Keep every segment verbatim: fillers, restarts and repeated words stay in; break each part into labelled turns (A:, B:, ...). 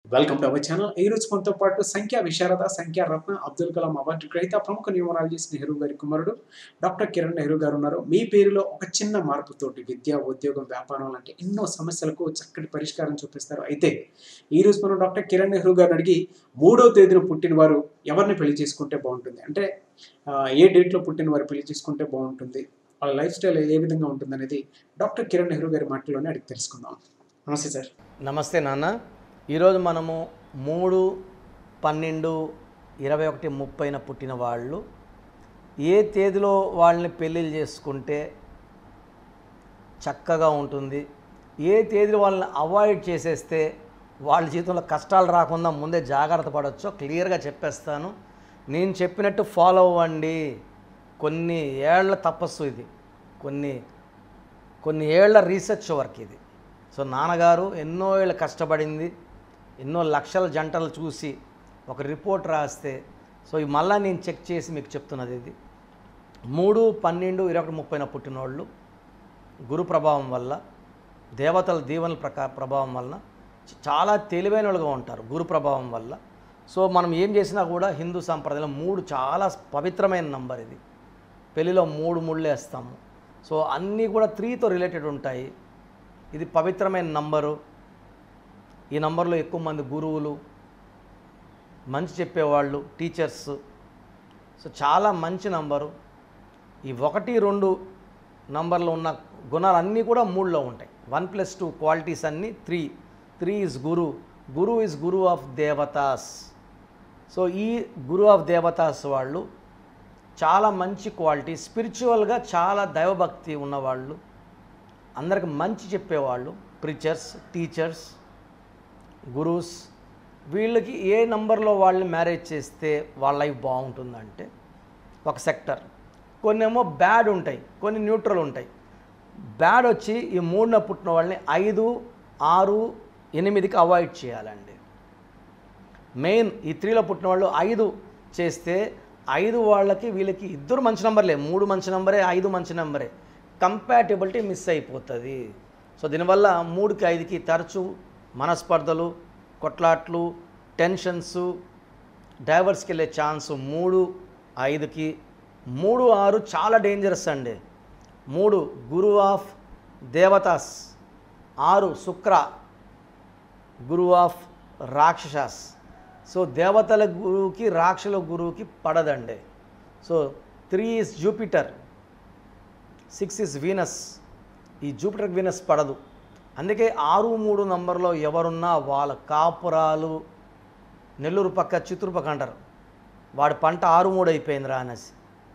A: Welcome to our channel. ఈ రోజు మనతో పాటు సంఖ్యా విశారద, సంఖ్యా రత్న, అబ్దుల్ కలాం అవార్డు గ్రహీత, ప్రముఖ న్యూమరాలజిస్ట్ నెహ్రూ గారి కుమారుడు డాక్టర్ కిరణ్ నెహ్రూ గారు ఉన్నారు. మీ పేరులో ఒక చిన్న మార్పుతోటి విద్య, ఉద్యోగం, వ్యాపారం లాంటి ఎన్నో సమస్యలకు చక్కటి పరిష్కారం చూపిస్తారు. అయితే ఈ రోజు మనం డాక్టర్ కిరణ్ నెహ్రూ గారిని అడిగి మూడో తేదీన పుట్టిన వారు ఎవరిని పెళ్లి చేసుకుంటే బాగుంటుంది, అంటే ఏ డేట్లో పుట్టిన వారు పెళ్లి చేసుకుంటే బాగుంటుంది, వాళ్ళ లైఫ్ స్టైల్ ఏ విధంగా ఉంటుంది అనేది డాక్టర్ కిరణ్ నెహ్రూ గారి మాటల్లోనే అడిగి తెలుసుకుందాం. నమస్తే సార్.
B: నమస్తే నాన్న. ఈరోజు మనము మూడు పన్నెండు ఇరవై ఒకటి ముప్పైన పుట్టిన వాళ్ళు ఏ తేదీలో వాళ్ళని పెళ్ళిళ్ళు చేసుకుంటే చక్కగా ఉంటుంది, ఏ తేదీలో వాళ్ళని అవాయిడ్ చేసేస్తే వాళ్ళ జీవితంలో కష్టాలు రాకుండా ముందే జాగ్రత్త పడవచ్చో క్లియర్గా చెప్పేస్తాను. నేను చెప్పినట్టు ఫాలో అవ్వండి. కొన్ని ఏళ్ల తపస్సు ఇది, కొన్ని కొన్ని ఏళ్ల రీసెర్చ్ వర్క్ ఇది. సో నాన్నగారు ఎన్నో ఏళ్ళు కష్టపడింది, ఎన్నో లక్షల జంటలు చూసి ఒక రిపోర్ట్ రాస్తే, సో ఇవి మళ్ళీ నేను చెక్ చేసి మీకు చెప్తున్నది. ఇది మూడు పన్నెండు ఇరవై ఒకటి ముప్పైన పుట్టినోళ్ళు గురు ప్రభావం వల్ల, దేవతల దీవెనల ప్రకా ప్రభావం వలన చాలా తెలివైన వాళ్ళుగా ఉంటారు గురు ప్రభావం వల్ల. సో మనం ఏం చేసినా కూడా హిందూ సాంప్రదాయంలో మూడు చాలా పవిత్రమైన నంబర్. ఇది పెళ్ళిలో మూడు ముళ్ళు వేస్తాము. సో అన్నీ కూడా త్రీతో రిలేటెడ్ ఉంటాయి. ఇది పవిత్రమైన నంబరు. ఈ నంబర్లో ఎక్కువ మంది గురువులు, మంచి చెప్పేవాళ్ళు, టీచర్స్. సో చాలా మంచి నంబరు. ఈ ఒకటి రెండు నంబర్లో ఉన్న గుణాలు అన్నీ కూడా మూడులో ఉంటాయి. వన్ ప్లస్ టూ క్వాలిటీస్ అన్నీ three. Three is guru. Guru is guru of దేవతాస్. సో ఈ గురు ఆఫ్ దేవతాస్ వాళ్ళు చాలా మంచి క్వాలిటీ, స్పిరిచువల్గా చాలా దైవభక్తి ఉన్నవాళ్ళు, అందరికి మంచి చెప్పేవాళ్ళు, ప్రీచర్స్, టీచర్స్, గురూస్. వీళ్ళకి ఏ నంబర్లో వాళ్ళని మ్యారేజ్ చేస్తే వాళ్ళ లైఫ్ బాగుంటుందంటే ఒక సెక్టర్. కొన్ని ఏమో బ్యాడ్ ఉంటాయి, కొన్ని న్యూట్రల్ ఉంటాయి. బ్యాడ్ వచ్చి ఈ మూడున పుట్టిన వాళ్ళని ఐదు ఆరు ఎనిమిదికి అవాయిడ్ చేయాలండి. మెయిన్ ఈ త్రీలో పుట్టిన వాళ్ళు ఐదు చేస్తే ఐదు వాళ్ళకి వీళ్ళకి ఇద్దరు మంచి నెంబర్లే, మూడు మంచి నెంబరే, ఐదు మంచి నెంబరే, కంపాటిబిలిటీ మిస్ అయిపోతుంది. సో దీనివల్ల మూడుకి ఐదుకి తరచూ మనస్పర్ధలు, కొట్లాట్లు, టెన్షన్స్, డైవర్స్కి వెళ్ళే ఛాన్స్ మూడు ఐదుకి. మూడు ఆరు చాలా డేంజరస్ అండి. మూడు గురు ఆఫ్ దేవతాస్, ఆరు శుక్ర గురు ఆఫ్ రాక్షసాస్. సో దేవతల గురువుకి రాక్షసుల గురువుకి పడదండి. So three is Jupiter, six is Venus. ఈ జూపిటర్ వీనస్ పడదు. అందుకే ఆరు మూడు నంబర్లో ఎవరున్నా వాళ్ళ కాపురాలు, నెల్లూరు పక్క చిత్తూరు పక్క అంటారు, వాడి పంట ఆరు మూడు అయిపోయిందిరా అనేసి.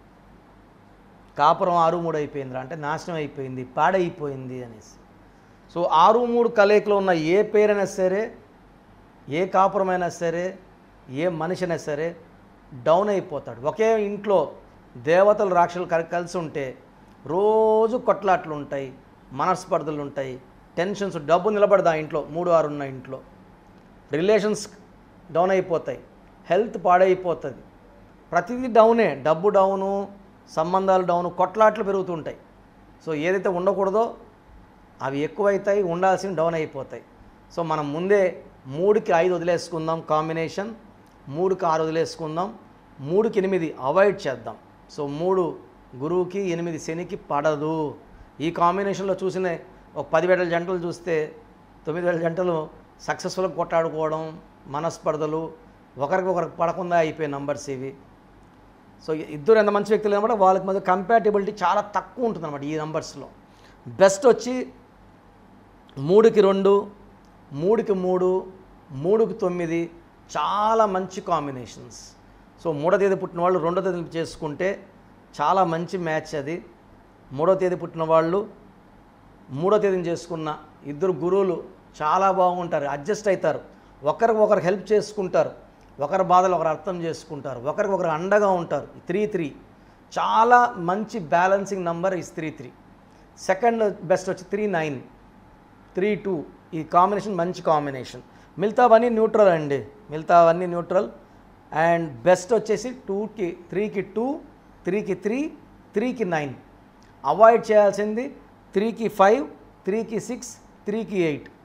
B: కాపురం ఆరు మూడు అయిపోయిందిరా అంటే నాశనం అయిపోయింది, పాడైపోయింది అనేసి. సో ఆరు మూడు కలయికలో ఉన్న ఏ పేరైనా సరే, ఏ కాపురమైనా సరే, ఏ మనిషి అయినా సరే డౌన్ అయిపోతాడు. ఒకే ఇంట్లో దేవతలు రాక్షసులు కలిసి ఉంటే రోజు కొట్లాట్లు ఉంటాయి, మనస్పర్ధలు ఉంటాయి, టెన్షన్స్, డబ్బు నిలబడదు ఆ ఇంట్లో. మూడు ఆరు ఉన్న ఇంట్లో రిలేషన్స్ డౌన్ అయిపోతాయి, హెల్త్ పాడైపోతుంది, ప్రతిదీ డౌనే. డబ్బు డౌను, సంబంధాలు డౌను, కొట్లాట్లు పెరుగుతుంటాయి. సో ఏదైతే ఉండకూడదో అవి ఎక్కువైతాయి, ఉండాల్సినవి డౌన్ అయిపోతాయి. సో మనం ముందే మూడుకి ఐదు వదిలేసుకుందాం కాంబినేషన్, మూడుకి ఆరు వదిలేసుకుందాం, మూడుకి ఎనిమిది అవాయిడ్ చేద్దాం. సో మూడు గురువుకి, ఎనిమిది శనికి పడదు. ఈ కాంబినేషన్లో చూసిన ఒక పది వేల జంటలు చూస్తే తొమ్మిది వేల జంటలు సక్సెస్ఫుల్గా కొట్టాడుకోవడం, మనస్పర్ధలు, ఒకరికి ఒకరికి పడకుండా అయిపోయే నంబర్స్ ఇవి. సో ఇద్దరు ఎంత మంచి వ్యక్తులు అనమాట, వాళ్ళకి మధ్య కంపాటిబిలిటీ చాలా తక్కువ ఉంటుంది అనమాట ఈ నంబర్స్లో. బెస్ట్ వచ్చి మూడుకి రెండు, మూడుకి మూడు, మూడుకి తొమ్మిది చాలా మంచి కాంబినేషన్స్. సో మూడో తేదీ పుట్టిన వాళ్ళు రెండో తేదీ చేసుకుంటే చాలా మంచి మ్యాచ్ అది. మూడో తేదీ పుట్టిన వాళ్ళు మూడో తేదీని చేసుకున్న ఇద్దరు గురువులు చాలా బాగుంటారు, అడ్జస్ట్ అవుతారు, ఒకరికి ఒకరు హెల్ప్ చేసుకుంటారు, ఒకరి బాధలు ఒకరు అర్థం చేసుకుంటారు, ఒకరికి ఒకరు అండగా ఉంటారు. త్రీ త్రీ చాలా మంచి బ్యాలెన్సింగ్ నంబర్ ఈ త్రీ త్రీ. సెకండ్ బెస్ట్ వచ్చి త్రీ నైన్, త్రీ టూ. ఈ కాంబినేషన్ మంచి కాంబినేషన్. మిగతావన్నీ న్యూట్రల్ అండి, మిగతావన్నీ న్యూట్రల్. అండ్ బెస్ట్ వచ్చేసి టూకి త్రీకి టూ, త్రీకి త్రీ, త్రీకి నైన్. అవాయిడ్ చేయాల్సింది త్రీకి ఫైవ్, త్రీకి సిక్స్, త్రీకి ఎయిట్.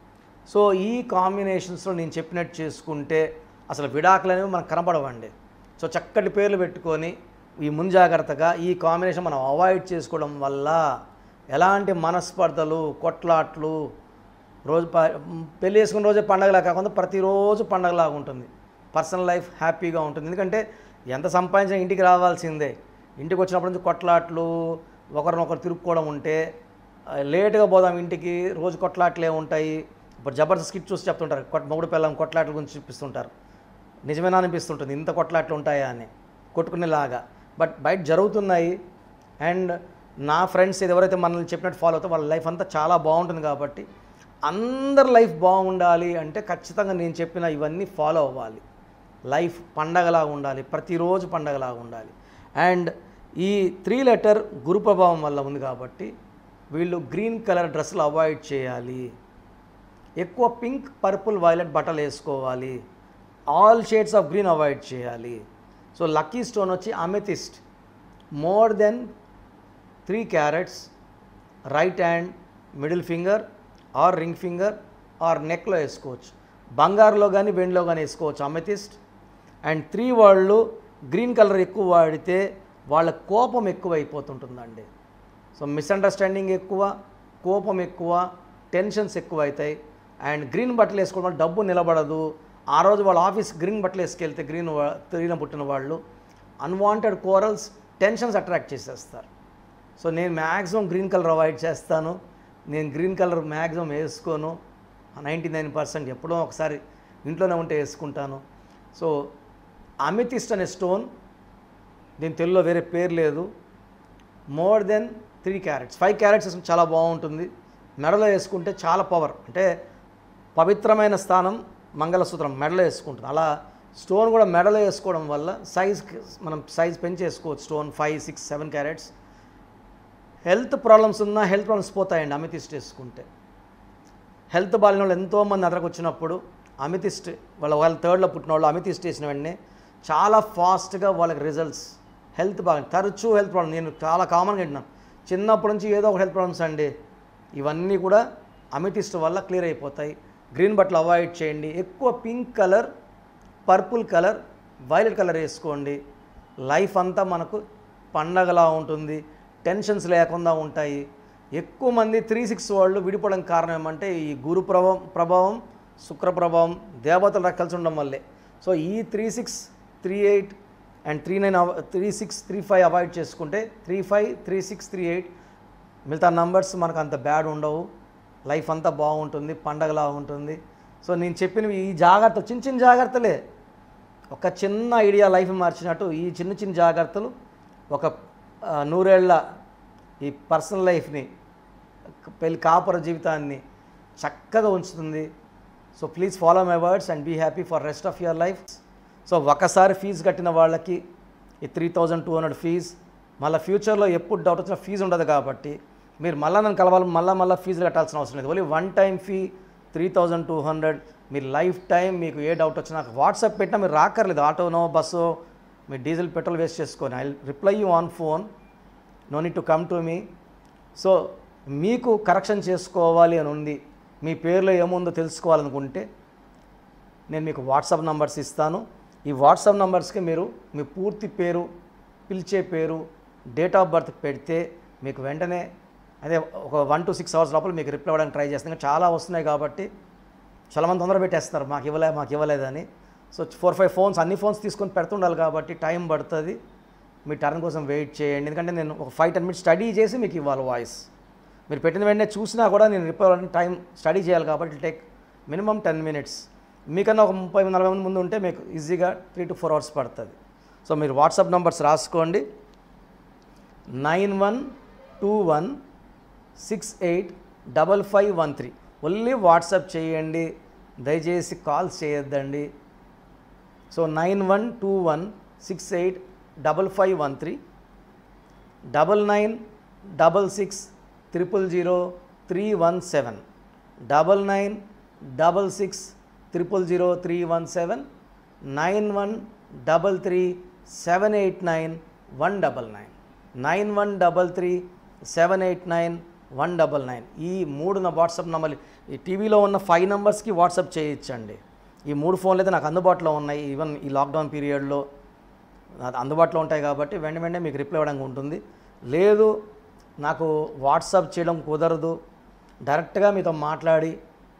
B: సో ఈ కాంబినేషన్స్లో నేను చెప్పినట్టు చేసుకుంటే అసలు విడాకులు అనేవి మనకు కనపడవండి. సో చక్కటి పేర్లు పెట్టుకొని ఈ ముంజాగ్రత్తగా ఈ కాంబినేషన్ మనం అవాయిడ్ చేసుకోవడం వల్ల ఎలాంటి మనస్పర్ధలు, కొట్లాట్లు, రోజు ప పెళ్ళి చేసుకున్న రోజే పండగలా కాకుండా ప్రతిరోజు పండగలాగా ఉంటుంది. పర్సనల్ లైఫ్ హ్యాపీగా ఉంటుంది. ఎందుకంటే ఎంత సంపాదించినా ఇంటికి రావాల్సిందే. ఇంటికి వచ్చినప్పటి నుంచి కొట్లాట్లు, ఒకరినొకరు తిరుక్కోవడం ఉంటే లేటుగా పోదాం ఇంటికి, రోజు కొట్లాట్లే ఉంటాయి. ఇప్పుడు జబర్దస్త్ స్కిట్ చూసి చెప్తుంటారు, కొట్ మొగుడు పిల్లం కొట్లాట్ల గురించి చూపిస్తుంటారు. నిజమేనా అనిపిస్తుంటుంది, ఇంత కొట్లాట్లు ఉంటాయా అని కొట్టుకునేలాగా. బట్ బయట జరుగుతున్నాయి. అండ్ నా ఫ్రెండ్స్ ఎవరైతే మనల్ని చెప్పినట్టు ఫాలో అవుతారో వాళ్ళ లైఫ్ అంతా చాలా బాగుంటుంది. కాబట్టి అందరి లైఫ్ బాగుండాలి అంటే ఖచ్చితంగా నేను చెప్పిన ఇవన్నీ ఫాలో అవ్వాలి. లైఫ్ పండగలాగా ఉండాలి, ప్రతిరోజు పండగలాగా ఉండాలి. అండ్ ఈ త్రీ లెటర్ గురు ప్రభావం వల్ల ఉంది కాబట్టి వీళ్ళు గ్రీన్ కలర్ డ్రెస్సులు అవాయిడ్ చేయాలి. ఎక్కువ పింక్, పర్పుల్, వైలెట్ బట్టలు వేసుకోవాలి. All shades of green avoid చేయాలి. సో లక్కీ స్టోన్ వచ్చి amethyst, more than three carats right hand, middle finger or ring finger or నెక్లో వేసుకోవచ్చు. బంగారులో కానీ వెండిలో కానీ వేసుకోవచ్చు అమెథిస్ట్. అండ్ త్రీ వాళ్ళు గ్రీన్ కలర్ ఎక్కువ వాడితే వాళ్ళ కోపం ఎక్కువ అయిపోతుంటుందండి. సో మిస్అండర్స్టాండింగ్ ఎక్కువ, కోపం ఎక్కువ, టెన్షన్స్ ఎక్కువ అవుతాయి. అండ్ గ్రీన్ బట్టలు వేసుకోవడం వల్ల డబ్బు నిలబడదు. ఆ రోజు వాళ్ళ ఆఫీస్ గ్రీన్ బట్టలు వేసుకెళ్తే గ్రీన్ తిరిగిన పుట్టిన వాళ్ళు అన్వాంటెడ్ కోరల్స్, టెన్షన్స్ అట్రాక్ట్ చేసేస్తారు. సో నేను మ్యాక్సిమం గ్రీన్ కలర్ అవాయిడ్ చేస్తాను. నేను గ్రీన్ కలర్ మ్యాక్సిమం వేసుకోను. నైంటీ నైన్ పర్సెంట్ ఎప్పుడో ఒకసారి ఇంట్లోనే ఉంటే వేసుకుంటాను. సో అమెథిస్ట్ అనే స్టోన్, దీని తెలుగులో వేరే పేరు లేదు, more than three carats five carats చాలా బాగుంటుంది. మెడలో వేసుకుంటే చాలా పవర్, అంటే పవిత్రమైన స్థానం మంగళసూత్రం మెడలో వేసుకుంటుంది. అలా స్టోన్ కూడా మెడలో వేసుకోవడం వల్ల సైజ్ మనం సైజ్ పెంచేసుకోవచ్చు. Stone five six seven carats. Health problems ఉన్నా హెల్త్ ప్రాబ్లమ్స్ పోతాయండి అమెథిస్ట్ వేసుకుంటే. హెల్త్ బాలిన వాళ్ళు ఎంతోమంది అదరకు వచ్చినప్పుడు అమెథిస్ట్, వాళ్ళ వాళ్ళ థర్డ్లో పుట్టిన వాళ్ళు అమెథిస్ట్ వేసిన వెంటనే చాలా ఫాస్ట్గా వాళ్ళకి రిజల్ట్స్, హెల్త్ బాగా. తరచూ హెల్త్ ప్రాబ్లమ్ నేను చాలా కామన్గా వింటున్నాను. చిన్నప్పటి నుంచి ఏదో ఒక హెల్త్ ప్రాబ్లమ్స్ అండి. ఇవన్నీ కూడా అమెథిస్ట్ వల్ల క్లియర్ అయిపోతాయి. గ్రీన్ బట్టలు అవాయిడ్ చేయండి. ఎక్కువ pink colour, purple colour, violet colour వేసుకోండి. లైఫ్ అంతా మనకు పండగలా ఉంటుంది, టెన్షన్స్ లేకుండా ఉంటాయి. ఎక్కువ మంది త్రీ సిక్స్ వాళ్ళు విడిపోవడం కారణం ఏమంటే ఈ గురు ప్రభావం ప్రభావం శుక్ర ప్రభావం, దేవతలు కలిసి ఉండడం వల్లే. సో ఈ three six three eight and three nine three six three five avoid చేసుకుంటే three five three six three eight మిగతా నంబర్స్ మనకు అంత బ్యాడ్ ఉండవు. లైఫ్ అంతా బాగుంటుంది, పండగలా ఉంటుంది. సో నేను చెప్పినవి ఈ జాగ్రత్తలు చిన్న చిన్న జాగ్రత్తలే, ఒక చిన్న ఐడియా లైఫ్ మార్చినట్టు ఈ చిన్న చిన్న జాగ్రత్తలు ఒక నూరేళ్ల ఈ పర్సనల్ లైఫ్ని, పెళ్లి కాపుర జీవితాన్ని చక్కగా ఉంచుతుంది. So please follow my words and be happy for rest of your life. So ఒకసారి ఫీజు కట్టిన వాళ్ళకి ఈ three thousand two hundred fee, మళ్ళీ ఫ్యూచర్లో ఎప్పుడు డౌట్ వచ్చినా ఫీజు ఉండదు. కాబట్టి మీరు మళ్ళీ నన్ను కలవాలి, మళ్ళీ మళ్ళీ ఫీజు కట్టాల్సిన అవసరం లేదు. Only one time fee three thousand two hundred. మీరు లైఫ్ టైం మీకు ఏ డౌట్ వచ్చినా నాకు వాట్సాప్ పెట్టినా మీరు రాక్కర్లేదు. ఆటోనో బస్సో మీరు డీజిల్ పెట్రోల్ వేస్ట్ చేసుకొని I reply you on phone, no need to come to me. So మీకు కరెక్షన్ చేసుకోవాలి అని ఉంది, మీ పేరులో ఏముందో తెలుసుకోవాలనుకుంటే నేను మీకు వాట్సాప్ నంబర్స్ ఇస్తాను. ఈ వాట్సాప్ నంబర్స్కి మీరు మీ పూర్తి పేరు, పిలిచే పేరు, డేట్ ఆఫ్ బర్త్ పెడితే మీకు వెంటనే అదే ఒక వన్ టు సిక్స్ అవర్స్ లోపల మీకు రిప్లై అవ్వడానికి ట్రై చేస్తాను. చాలా వస్తున్నాయి కాబట్టి చాలామంది తొందర పెట్టేస్తారు మాకు ఇవ్వలే మాకు ఇవ్వలేదని. సో ఫోర్ ఫైవ్ ఫోన్స్ అన్ని ఫోన్స్ తీసుకొని పెడుతుండాలి కాబట్టి టైం పడుతుంది. మీ టర్న్ కోసం వెయిట్ చేయండి. ఎందుకంటే నేను ఒక ఫైవ్ టెన్ మినిట్స్ స్టడీ చేసి మీకు ఇవ్వాలి వాయిస్. మీరు పెట్టిన వెంటనే చూసినా కూడా నేను రిప్లై అవ్వడానికి టైం స్టడీ చేయాలి కాబట్టి టేక్ మినిమం టెన్ మినిట్స్. మీకన్నా ఒక ముప్పై నలభై మంది ముందు ఉంటే మీకు ఈజీగా త్రీ టు ఫోర్ అవర్స్ పడుతుంది. సో మీరు వాట్సాప్ నంబర్స్ రాసుకోండి. Nine one two one six eight double five one three. Only WhatsApp చేయండి, దయచేసి కాల్స్ చేయొద్దండి. So nine one two one six eight double five one three, double nine double six triple zero three one seven, double nine double six triple zero three one seven, nine one double three seven eight nine one double nine, nine one double three seven eight nine one double nine ఈ మూడు నా WhatsApp number. ఈ టీవీలో ఉన్న five నెంబర్స్కి WhatsApp చేయొచ్చండి. ఈ మూడు ఫోన్లు అయితే నాకు అందుబాటులో ఉన్నాయి. ఈవెన్ ఈ లాక్డౌన్ పీరియడ్లో అందుబాటులో ఉంటాయి కాబట్టి వెంట వెంటనే మీకు రిప్లై ఇవ్వడానికి ఉంటుంది. లేదు నాకు వాట్సాప్ చేయడం కుదరదు, డైరెక్ట్గా మీతో మాట్లాడి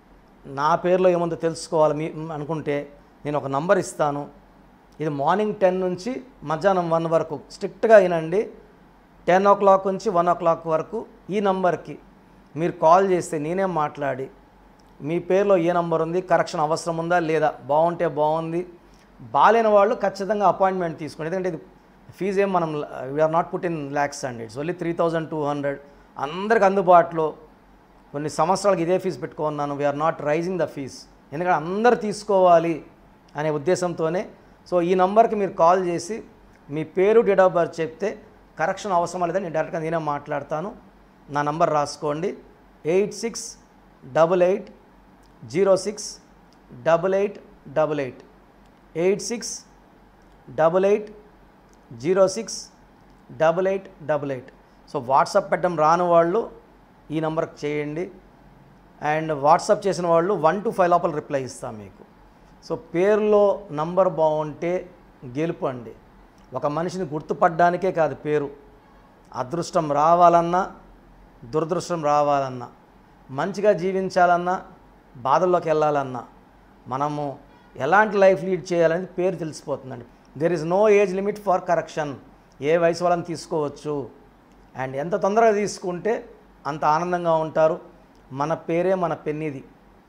B: నా పేరులో ఏముందో తెలుసుకోవాలి మీ అనుకుంటే నేను ఒక నంబర్ ఇస్తాను. ఇది మార్నింగ్ టెన్ నుంచి మధ్యాహ్నం వన్ వరకు స్ట్రిక్ట్గా వినండి. టెన్ ఓ క్లాక్ నుంచి వన్ ఓ క్లాక్ వరకు ఈ నంబర్కి మీరు కాల్ చేస్తే నేనే మాట్లాడి మీ పేరులో ఏ నంబర్ ఉంది, కరెక్షన్ అవసరం ఉందా లేదా, బాగుంటే బాగుంది, బాగాలేని వాళ్ళు ఖచ్చితంగా అపాయింట్మెంట్ తీసుకోండి. ఎందుకంటే ఇది ఫీజు ఏం మనం we're not put in lakhs అండి, it's only three thousand two hundred అందరికి అందుబాటులో. కొన్ని సంవత్సరాలకు ఇదే ఫీజు పెట్టుకున్నాను. We're not raising the fees, ఎందుకంటే అందరు తీసుకోవాలి అనే ఉద్దేశంతోనే. సో ఈ నంబర్కి మీరు కాల్ చేసి మీ పేరు, డేట్ ఆఫ్ బర్త్ చెప్తే కరెక్షన్ అవసరం లేదని నేను డైరెక్ట్గా నేనే మాట్లాడతాను. నా నంబర్ రాసుకోండి, eight six double eight zero six double eight double eight eight six double eight zero six double eight double eight. So WhatsApp పెట్టడం రాని వాళ్ళు ఈ నెంబర్కి చేయండి. అండ్ వాట్సాప్ చేసిన వాళ్ళు వన్ టు ఫైవ్ లోపల రిప్లై ఇస్తాం మీకు. సో పేరులో నంబర్ బాగుంటే గెలుపు అండి. ఒక మనిషిని గుర్తుపడ్డానికే కాదు పేరు, అదృష్టం రావాలన్నా దురదృష్టం రావాలన్నా, మంచిగా జీవించాలన్నా బాధల్లోకి వెళ్ళాలన్నా, మనము ఎలాంటి లైఫ్ లీడ్ చేయాలనేది పేరు తెలిసిపోతుందండి. There is no age limit for correction. ఏ వయసు వాళ్ళని తీసుకోవచ్చు. అండ్ ఎంత తొందరగా తీసుకుంటే అంత ఆనందంగా ఉంటారు. మన పేరే మన పెన్నిది.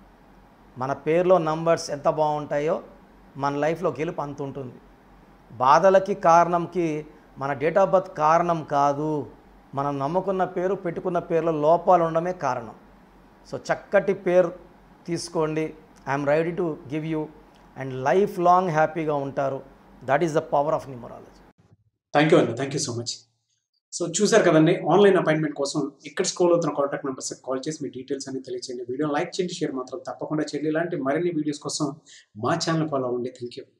B: మన పేరులో నంబర్స్ ఎంత బాగుంటాయో మన లైఫ్లో గెలుపు అంత ఉంటుంది. బాధలకి కారణంకి మన డేట్ ఆఫ్ బర్త్ కారణం కాదు, మనం నమ్ముకున్న పేరు, పెట్టుకున్న పేరులో లోపాలు ఉండడమే కారణం. సో చక్కటి పేరు తీసుకోండి. I'm ready to give you and life long హ్యాపీగా ఉంటారు. That is the power of numerology.
A: Thank you అండి, thank you so much. So చూసారు కదండి, ఆన్లైన్ అపాయింట్మెంట్ కోసం ఇక్కడ స్క్రోల్ అవుతున్న కాంటాక్ట్ నెంబర్స్కి కాల్ చేసి మీ డీటెయిల్స్ అన్ని తెలియచేయండి. వీడియో లైక్ చేయండి, షేర్ మాత్రం తప్పకుండా చేయండి. ఇలాంటి మరిన్ని వీడియోస్ కోసం మా ఛానల్ ఫాలో అవ్వండి. Thank you.